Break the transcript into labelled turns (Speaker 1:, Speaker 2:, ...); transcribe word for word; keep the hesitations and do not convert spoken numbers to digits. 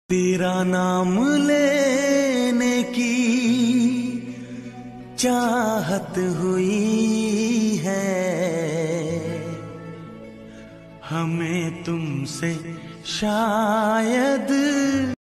Speaker 1: तेरा नाम लेने की चाहत हुई है, हमें तुमसे शायद